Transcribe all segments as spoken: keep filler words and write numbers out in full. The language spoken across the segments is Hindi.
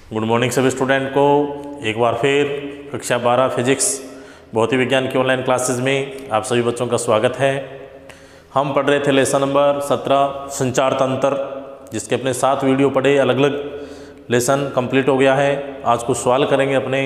गुड मॉर्निंग सभी स्टूडेंट को एक बार फिर कक्षा बारह फिजिक्स भौतिक विज्ञान की ऑनलाइन क्लासेस में आप सभी बच्चों का स्वागत है। हम पढ़ रहे थे लेसन नंबर सत्रह संचार तंत्र, जिसके अपने सात वीडियो पढ़े, अलग अलग लेसन कंप्लीट हो गया है। आज कुछ सवाल करेंगे। अपने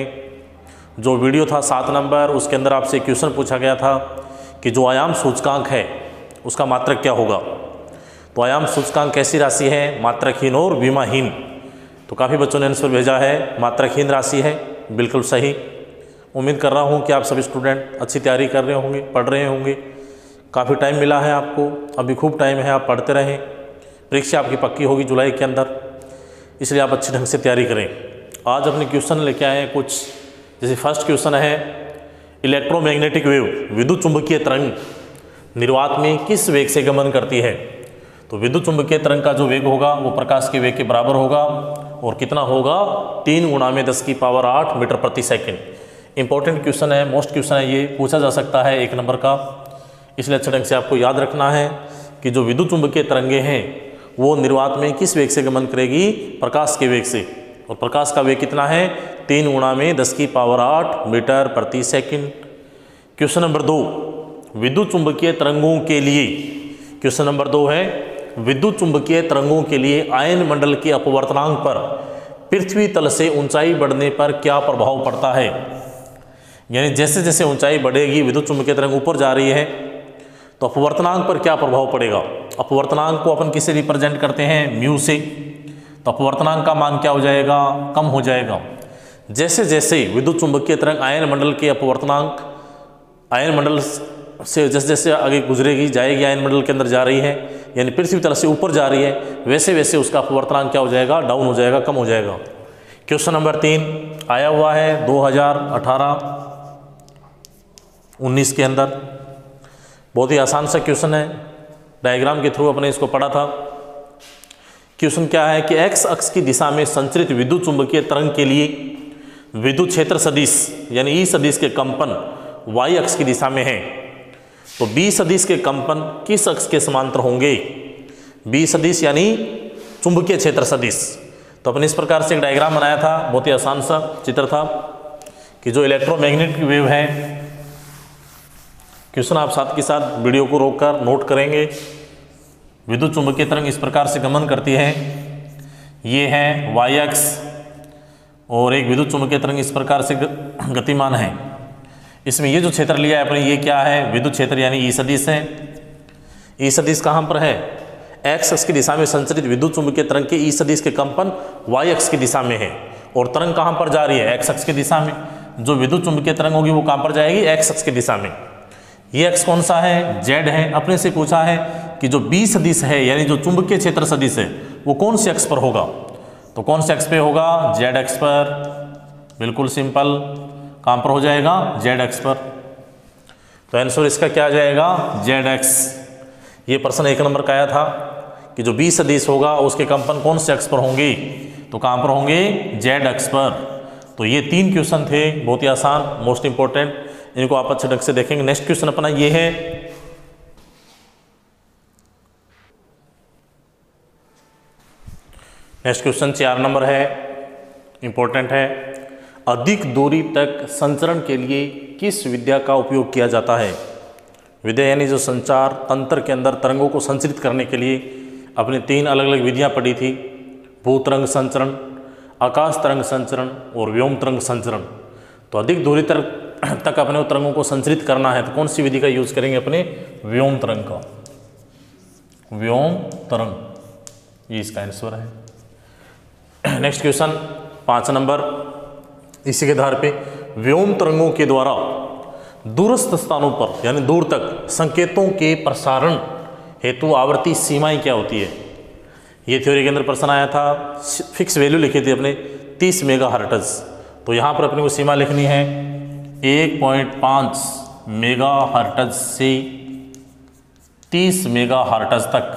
जो वीडियो था सात नंबर, उसके अंदर आपसे क्वेश्चन पूछा गया था कि जो आयाम सूचकांक है उसका मात्रक क्या होगा। तो आयाम सूचकांक कैसी राशि है? मात्रकहीन और विमाहीन। तो काफ़ी बच्चों ने आंसर भेजा है मात्रकहीन राशि है, बिल्कुल सही। उम्मीद कर रहा हूँ कि आप सभी स्टूडेंट अच्छी तैयारी कर रहे होंगे, पढ़ रहे होंगे। काफ़ी टाइम मिला है आपको, अभी खूब टाइम है, आप पढ़ते रहें। परीक्षा आपकी पक्की होगी जुलाई के अंदर, इसलिए आप अच्छे ढंग से तैयारी करें। आज अपने क्वेश्चन लेके आए हैं कुछ, जैसे फर्स्ट क्वेश्चन है इलेक्ट्रोमैग्नेटिक वेव विद्युत चुंबकीय तरंग निर्वात में किस वेग से गमन करती है। तो विद्युत चुंबकीय तरंग का जो वेग होगा वो प्रकाश के वेग के बराबर होगा, और कितना होगा? तीन गुणा में दस की पावर आठ मीटर प्रति सेकंड। इंपॉर्टेंट क्वेश्चन है, मोस्ट क्वेश्चन है, ये पूछा जा सकता है एक नंबर का, इसलिए अच्छे ढंग से आपको याद रखना है कि जो विद्युत चुंबकीय तरंगे हैं वो निर्वात में किस वेग से गमन करेगी? प्रकाश के वेग से। और प्रकाश का वेग कितना है? तीन गुणा में दस की पावर आठ मीटर प्रति सेकंड। क्वेश्चन नंबर दो, विद्युत चुंबकीय तरंगों के लिए, क्वेश्चन नंबर दो है विद्युत चुंबकीय तरंगों के लिए आयन मंडल के अपवर्तनांक पर पृथ्वी तल से ऊंचाई बढ़ने पर क्या प्रभाव पड़ता है। यानी जैसे जैसे ऊंचाई बढ़ेगी, विद्युत चुंबकीय तरंग ऊपर जा रही है, तो अपवर्तनांक पर क्या प्रभाव पड़ेगा। अपवर्तनांक को अपन किसे रिप्रेजेंट करते हैं? म्यू से। तो अपवर्तनांक का मान क्या हो जाएगा? कम हो जाएगा। जैसे जैसे विद्युत चुंबकीय तरंग आयन मंडल के अपवर्तनांक, आयन मंडल से जैसे जैसे आगे गुजरेगी, जाएगी, आयन मंडल के अंदर जा रही है, यानी पृथ्वी तल से ऊपर जा रही है, वैसे वैसे उसका अपवर्तनांक क्या हो जाएगा? डाउन हो जाएगा, कम हो जाएगा। क्वेश्चन नंबर तीन आया हुआ है दो हज़ार अठारह उन्नीस के अंदर, बहुत ही आसान सा क्वेश्चन है, डायग्राम के थ्रू अपने इसको पढ़ा था। क्वेश्चन क्या है कि एक्स अक्ष की दिशा में संचरित विद्युत चुंबकीय तरंग के लिए विद्युत क्षेत्र सदिश यानी ई सदिश के कंपन वाई अक्ष की दिशा में है, तो बी सदिश के कंपन किस अक्ष के समांतर होंगे? बी सदिश यानी चुंबकीय क्षेत्र सदिश। तो अपने इस प्रकार से एक डायग्राम बनाया था, बहुत ही आसान सा चित्र था कि जो इलेक्ट्रोमैग्नेटिक वेव है, क्वेश्चन आप साथ के साथ वीडियो को रोककर नोट करेंगे। विद्युत चुंबकीय तरंग इस प्रकार से गमन करती है, ये है वाई अक्ष, और एक विद्युत चुंबकीय तरंग इस प्रकार से गतिमान है। इसमें ये जो क्षेत्र लिया है अपने, ये क्या है? विद्युत क्षेत्र यानी ई सदिश है। ई सदिश कहाँ पर है? एक्स अक्ष की दिशा में संचरित विद्युत चुंबकीय तरंग के ई सदिश के कंपन वाई अक्ष की दिशा में है, और तरंग कहाँ पर जा रही है? एक्स अक्ष की दिशा में। जो विद्युत चुंबकीय तरंग होगी वो कहाँ पर जाएगी? एक्स अक्ष की दिशा में। ये एक्स कौन सा है? जेड है। अपने से पूछा है कि जो बी सदिश है यानी जो चुंबकीय क्षेत्र सदिश है वो कौन से अक्ष पर होगा। तो कौन से अक्ष पे होगा? जेड अक्ष पर। बिल्कुल सिंपल, कहाँ पर हो जाएगा? जेड अक्ष पर। तो आंसर इसका क्या आ जाएगा? जेड अक्ष। ये प्रश्न एक नंबर का आया था कि जो बी सदिश होगा उसके कंपन कौन से अक्ष पर होंगे, तो कहाँ पर होंगे? जेड अक्ष पर। तो ये तीन क्वेश्चन थे, बहुत ही आसान, मोस्ट इंपॉर्टेंट, इनको आप अच्छे ढंग से देखेंगे। नेक्स्ट क्वेश्चन अपना ये है, नेक्स्ट क्वेश्चन चार नंबर है, इंपॉर्टेंट है। अधिक दूरी तक संचरण के लिए किस विद्या का उपयोग किया जाता है? विद्या यानी जो संचार तंत्र के अंदर तरंगों को संचरित करने के लिए अपने तीन अलग अलग विधियां पढ़ी थी, भू तरंग संचरण, आकाश तरंग संचरण और व्योम तरंग संचरण। तो अधिक दूरी तक तक अपने तरंगों को संचरित करना है तो कौन सी विधि का यूज करेंगे? अपने व्योम तरंग का। व्योम तरंग, ये इसका आंसर है। नेक्स्ट क्वेश्चन पाँच नंबर, इसी के आधार पे व्योम तरंगों के द्वारा दूरस्थ स्थानों पर यानी दूर तक संकेतों के प्रसारण हेतु आवर्ती सीमाएं क्या होती है? ये थ्योरी के अंदर प्रश्न आया था, फिक्स वैल्यू लिखी थी अपने तीस मेगा हर्ट्ज। तो यहाँ पर अपने को सीमा लिखनी है एक पॉइंट पाँच मेगा हर्ट्ज से तीस मेगा हर्ट्ज तक।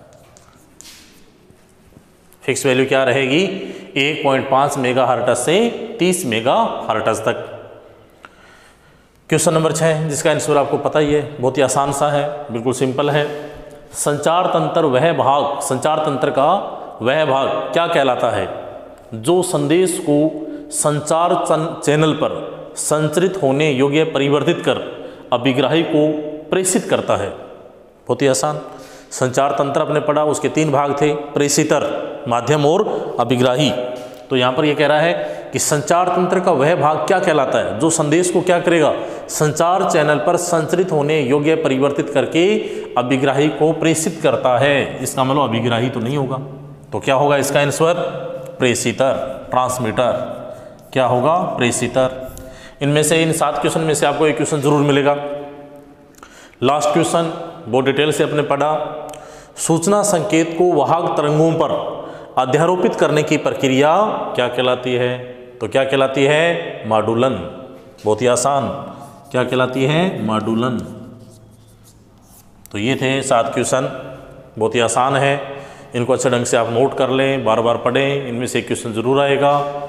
फिक्स वैल्यू क्या रहेगी? एक पॉइंट पाँच मेगा हर्ट्ज से तीस मेगा हर्ट्ज तक। क्वेश्चन नंबर छः, जिसका आंसर आपको पता ही है, बहुत ही आसान सा है, बिल्कुल सिंपल है। संचार तंत्र वह भाग, संचार तंत्र का वह भाग क्या कहलाता है? जो संदेश को संचार चैनल पर संचरित होने योग्य परिवर्तित कर अभिग्राही को प्रेषित करता है। बहुत ही आसान। संचार तंत्र आपने पढ़ा, उसके तीन भाग थे, प्रेषितर, माध्यम और अभिग्राही। तो यहाँ पर यह कह रहा है कि संचार तंत्र का वह भाग क्या कहलाता है जो संदेश को क्या करेगा, संचार चैनल पर संचरित होने योग्य परिवर्तित करके अभिग्राही को प्रेषित करता है। इसका मतलब अभिग्राही तो नहीं होगा, तो क्या होगा इसका आंसर, प्रेषितर, ट्रांसमीटर। क्या होगा, प्रेषितर। इनमें से इन सात क्वेश्चन में से आपको एक क्वेश्चन जरूर मिलेगा। लास्ट क्वेश्चन बहुत डिटेल से अपने पढ़ा। सूचना संकेत को वाहक तरंगों पर अध्यारोपित करने की प्रक्रिया क्या कहलाती है, तो क्या कहलाती है, मॉड्यूलन। बहुत ही आसान। क्या कहलाती है, मॉड्यूलन। तो ये थे सात क्वेश्चन, बहुत ही आसान है। इनको अच्छे ढंग से आप नोट कर लें, बार बार पढ़ें, इनमें से एक क्वेश्चन जरूर आएगा।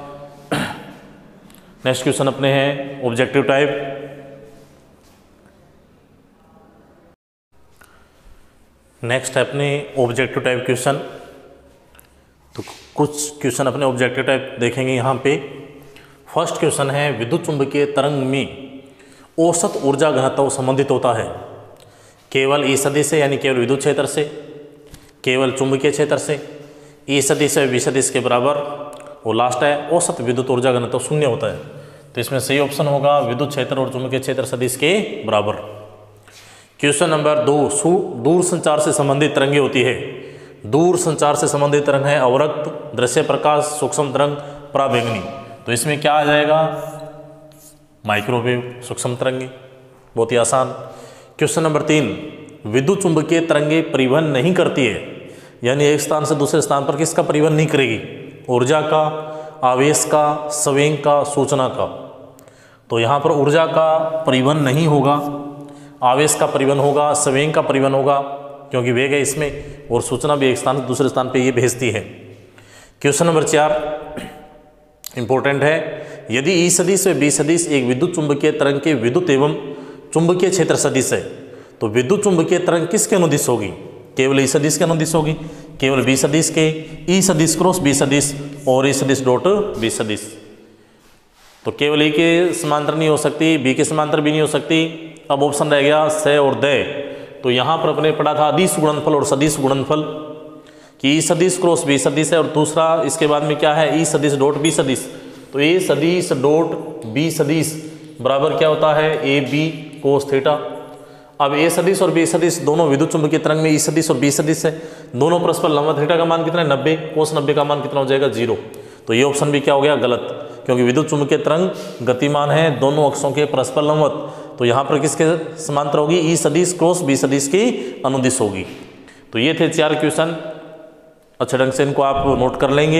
नेक्स्ट क्वेश्चन अपने हैं ऑब्जेक्टिव टाइप। नेक्स्ट है अपने ऑब्जेक्टिव टाइप क्वेश्चन। तो कुछ क्वेश्चन अपने ऑब्जेक्टिव टाइप देखेंगे यहाँ पे। फर्स्ट क्वेश्चन है, विद्युत चुंबकीय तरंग में औसत ऊर्जा घनत्व संबंधित होता है केवल ई सदिश से, यानी केवल विद्युत क्षेत्र से, केवल चुंबकीय क्षेत्र से, ई सदिश है वी सदिश के बराबर, और लास्ट है औसत विद्युत ऊर्जा घनत्व शून्य होता है। तो इसमें सही ऑप्शन होगा विद्युत क्षेत्र और चुंबकीय क्षेत्र सदिश के बराबर। क्वेश्चन नंबर दो, दूर संचार से संबंधित तरंगे होती है। दूर संचार से संबंधित तरंग है अवरक्त, दृश्य प्रकाश, सूक्ष्म तरंग, पराबैंगनी। तो इसमें क्या आ जाएगा, माइक्रोवेव, सूक्ष्म तरंगे। बहुत ही आसान। क्वेश्चन नंबर तीन, विद्युत चुंबकीय तरंगे परिवहन नहीं करती है, यानी एक स्थान से दूसरे स्थान पर किसका परिवहन नहीं करेगी, ऊर्जा का, आवेश का, संवेग का, सूचना का। तो यहाँ पर ऊर्जा का परिवहन नहीं होगा, आवेश का परिवहन होगा, संवेग का परिवहन होगा, क्योंकि वेग है इसमें, और सूचना भी एक स्थान से दूसरे स्थान पे ये भेजती है। क्वेश्चन नंबर चार इंपॉर्टेंट है, यदि ई सदिश व बी सदिश एक विद्युत चुंबकीय तरंग के विद्युत एवं चुंबकीय क्षेत्र सदिश है, तो विद्युत चुंबकीय तरंग किसके अनुदिश होगी, केवल ई सदिश के अनुदिश होगी, केवल बी सदिश के, ई सदिश क्रॉस बी सदिश और ई सदिश डॉट बी सदिश। तो केवल ई के समांतर नहीं हो सकती, बी के समांतर भी नहीं हो सकती। अब ऑप्शन रह गया से और दे। तो यहाँ पर अपने पढ़ा था अदिश गुणनफल और सदिश गुणनफल, कि ई सदिश क्रॉस बी सदिश है, और दूसरा इसके बाद में क्या है, ई सदिश डॉट बी सदिश। तो ए सदिश डॉट बी सदिश बराबर क्या होता है, ए बी कोस थीटा। अब ए सदिश और बी सदिश दोनों विद्युत चुंबकीय तरंग में ई सदिश और बी सदिश है, दोनों परस्पर लंबवत। थीटा का मान कितना है, नब्बे, कोस नब्बे का मान कितना हो जाएगा, जीरो। तो ये ऑप्शन भी क्या हो गया, गलत, क्योंकि विद्युत चुंबकीय तरंग गतिमान है दोनों अक्षों के परस्पर लंबवत। तो यहाँ पर किसके समांतर होगी, ई सदिश क्रॉस बी सदिश की अनुदिश होगी। तो ये थे चार क्वेश्चन, अच्छे ढंग से इनको आप नोट कर लेंगे।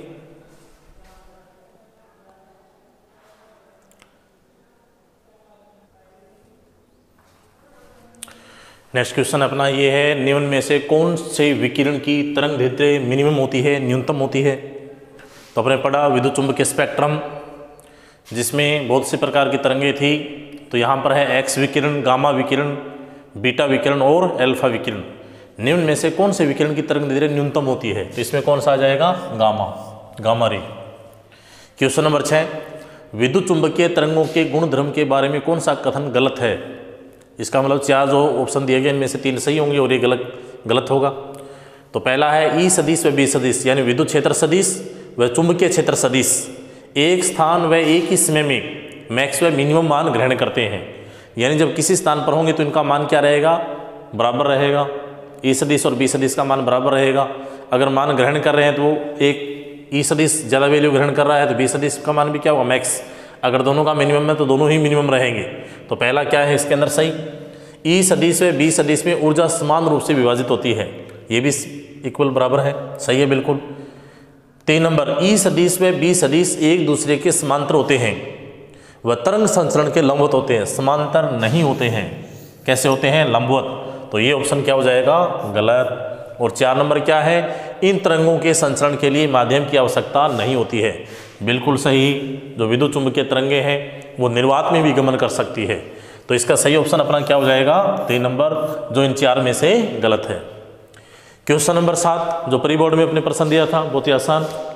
नेक्स्ट क्वेश्चन अपना ये है, निम्न में से कौन से विकिरण की तरंग दैर्घ्य मिनिमम होती है, न्यूनतम होती है। तो अपने पढ़ा विद्युत चुंबकीय स्पेक्ट्रम, जिसमें बहुत सी प्रकार की तरंगें थी। तो यहाँ पर है एक्स विकिरण, गामा विकिरण, बीटा विकिरण और अल्फा विकिरण। निम्न में से कौन से विकिरण की तरंग दैर्घ्य न्यूनतम होती है, तो इसमें कौन सा आ जाएगा, gamma, gamma ray. Question number छः, विद्युत चुंबकीय तरंगों के गुण धर्म के बारे में कौन सा कथन गलत है। इसका मतलब चार जो ऑप्शन दिए गए इनमें से तीन सही होंगे और ये गलत गलत होगा। तो पहला है ई सदिश व बी सदिश, यानी विद्युत क्षेत्र सदिश व चुंबकीय क्षेत्र सदिश एक स्थान व एक ही समय में मैक्स व मिनिमम मान ग्रहण करते हैं, यानी जब किसी स्थान पर होंगे तो इनका मान क्या रहेगा, बराबर रहेगा। ई सदिश और बी सदिश का मान बराबर रहेगा। अगर मान ग्रहण कर रहे हैं तो एक ई सदिश ज़्यादा वैल्यू ग्रहण कर रहा है तो बी सदिश का मान भी क्या होगा, मैक्स। अगर दोनों का मिनिमम है तो दोनों ही मिनिमम रहेंगे। तो पहला क्या है इसके अंदर सही, ई सदिश व बी सदिश में ऊर्जा समान रूप से विभाजित होती है, ये भी इक्वल बराबर है, सही है बिल्कुल। तीन नंबर, ई सदिश व बी सदिश एक दूसरे के समांतर होते हैं व तरंग संचरण के लंबवत होते हैं, समांतर नहीं होते हैं। कैसे होते हैं, लंबवत। तो ये ऑप्शन क्या हो जाएगा, गलत। और चार नंबर क्या है, इन तरंगों के संचरण के लिए माध्यम की आवश्यकता नहीं होती है, बिल्कुल सही। जो विद्युत चुंबकीय तरंगे हैं वो निर्वात में भी गमन कर सकती है। तो इसका सही ऑप्शन अपना क्या हो जाएगा, तीन नंबर, जो इन चार में से गलत है। क्वेश्चन नंबर सात, जो प्री बोर्ड में अपने प्रश्न दिया था, बहुत ही आसान।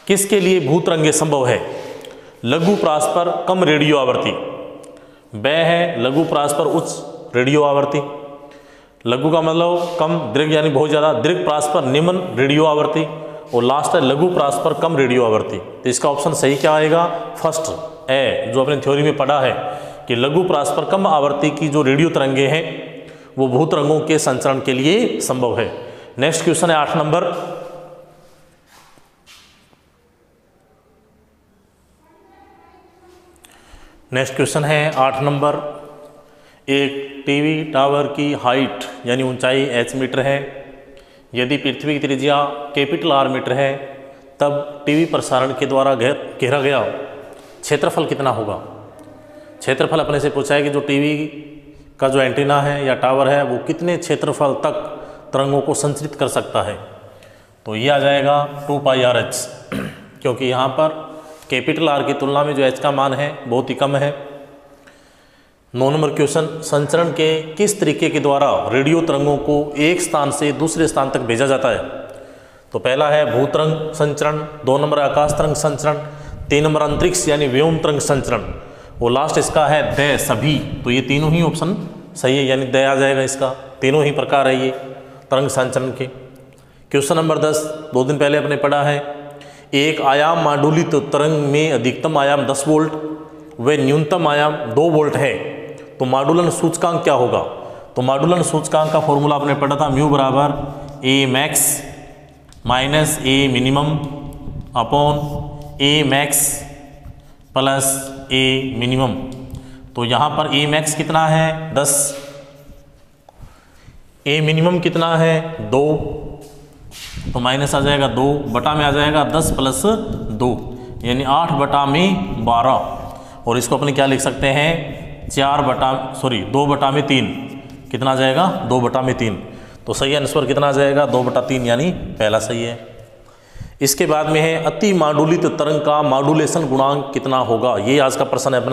किसके लिए भूतरंगे संभव है? लघु प्रासपर कम रेडियो आवृत्ति, ब है लघु प्रासपर उच्च रेडियो आवृत्ति, लघु का मतलब कम, दीर्घ यानी बहुत ज़्यादा, दीर्घ प्रासपर निम्न रेडियो आवृत्ति, और लास्ट है लघु प्रासपर कम रेडियो आवृत्ति। तो इसका ऑप्शन सही क्या आएगा? फर्स्ट ए, जो अपने थ्योरी में पढ़ा है कि लघु प्रासपर कम आवृत्ति की जो रेडियो तरंगे हैं वो भूतरंगों के संचरण के लिए संभव है। नेक्स्ट क्वेश्चन है आठ नंबर। नेक्स्ट क्वेश्चन है आठ नंबर। एक टीवी टावर की हाइट यानी ऊंचाई एच मीटर है। यदि पृथ्वी की त्रिज्या कैपिटल आर मीटर है तब टीवी प्रसारण के द्वारा घेर घेरा गया क्षेत्रफल कितना होगा? क्षेत्रफल अपने से पूछा है कि जो टीवी का जो एंटीना है या टावर है वो कितने क्षेत्रफल तक तरंगों को संचरित कर सकता है। तो ये आ जाएगा टू पाई आर एच, क्योंकि यहाँ पर कैपिटल आर की तुलना में जो एच का मान है बहुत ही कम है। नौ नंबर क्वेश्चन, संचरण के किस तरीके के द्वारा रेडियो तरंगों को एक स्थान से दूसरे स्थान तक भेजा जाता है? तो पहला है भूतरंग संचरण, दो नंबर आकाश तरंग संचरण, तीन नंबर अंतरिक्ष यानी व्योम तरंग संचरण, और लास्ट इसका है द सभी। तो ये तीनों ही ऑप्शन सही है, यानी द आ जाएगा इसका। तीनों ही प्रकार है ये तरंग संचरण के। क्वेश्चन नंबर दस, दो दिन पहले अपने पढ़ा है, एक आयाम माडुलित तरंग में अधिकतम आयाम दस वोल्ट व न्यूनतम आयाम दो वोल्ट है, तो माडुलन सूचकांक क्या होगा? तो माडुलन सूचकांक का फॉर्मूला आपने पढ़ा था, म्यू बराबर A max minus A minimum upon A max plus A minimum. तो यहाँ पर ए मैक्स कितना है? दस, ए मिनिमम कितना है? दो, तो माइनस आ जाएगा दो, बटा में आ जाएगा दस प्लस दो, यानी आठ बटा में बारह, और इसको अपने क्या लिख सकते हैं? चार बटा सॉरी दो बटा में तीन। कितना आ जाएगा? दो बटा में तीन। तो सही आंसर कितना आ जाएगा? दो बटा तीन, यानी पहला सही है। इसके बाद में है अति माडुलित तरंग का माडुलेशन गुणांक कितना होगा? ये आज का प्रश्न है अपना।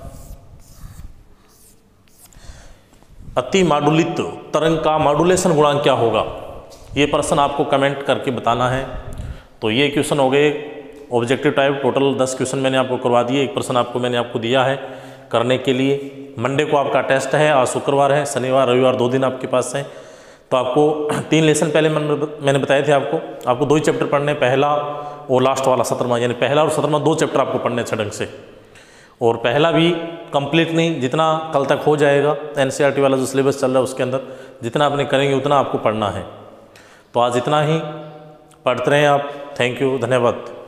अति माडुलित तरंग का माडुलेशन गुणांक क्या होगा? ये प्रश्न आपको कमेंट करके बताना है। तो ये क्वेश्चन हो गए ऑब्जेक्टिव टाइप, टोटल दस क्वेश्चन मैंने आपको करवा दिए। एक प्रश्न आपको मैंने आपको दिया है करने के लिए। मंडे को आपका टेस्ट है, आज शुक्रवार है, शनिवार रविवार दो दिन आपके पास है। तो आपको तीन लेसन पहले मैंने बताए थे आपको आपको दो ही चैप्टर पढ़ने, पहला और लास्ट वाला सत्रहवां, यानी पहला और सत्रहवां दो चैप्टर आपको पढ़ने अच्छे ढंग से। और पहला भी कंप्लीट नहीं, जितना कल तक हो जाएगा एनसीईआरटी वाला जो सिलेबस चल रहा है उसके अंदर जितना आपने करेंगे उतना आपको पढ़ना है। तो आज इतना ही, पढ़ते रहें आप। थैंक यू, धन्यवाद।